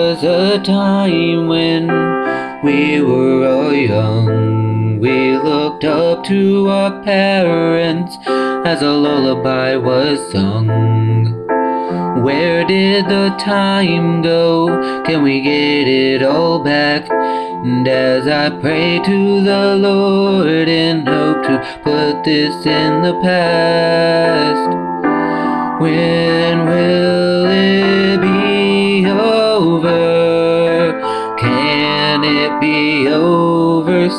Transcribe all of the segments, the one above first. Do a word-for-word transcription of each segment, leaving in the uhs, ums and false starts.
was a time when we were all young. We looked up to our parents as a lullaby was sung. Where did the time go? Can we get it all back? And as I pray to the Lord and hope to put this in the past, when will it be over? Can it be over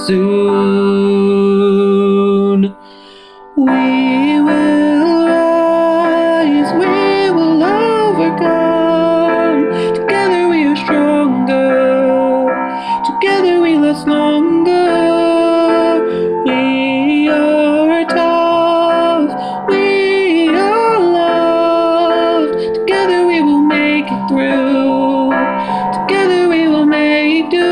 soon? We will rise, we will overcome. Together we are stronger, together we last longer. We are tough, we are loved. Together we will make it through, together we will make do.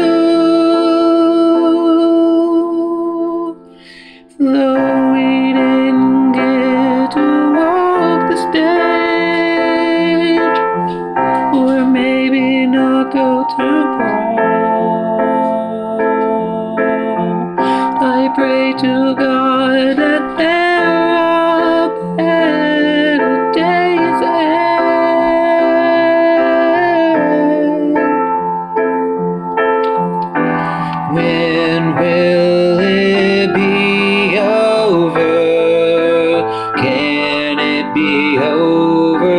Though we didn't get to walk the stage, or maybe not go to prom, I pray to God that there are better days ahead. When will it be over? Can it be over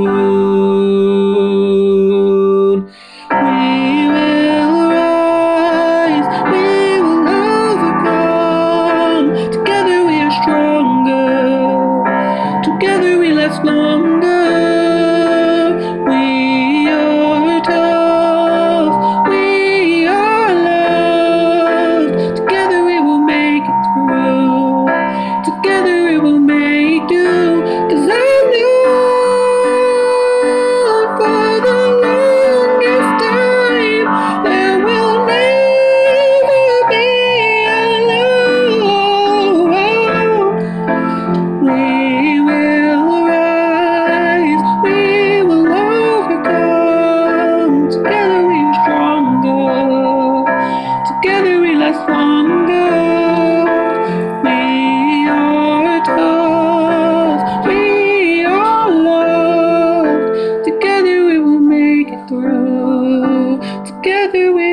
soon? We will rise, we will overcome. Together we are stronger, together we last longer. We are tough, we are loved. Together we will make it through, together we will make do. 'Cause I know for the longest time there will never be alone. We will rise, we will overcome. Together we are stronger, together we last longer. We are tough, we are loved. Together we will make it through, together we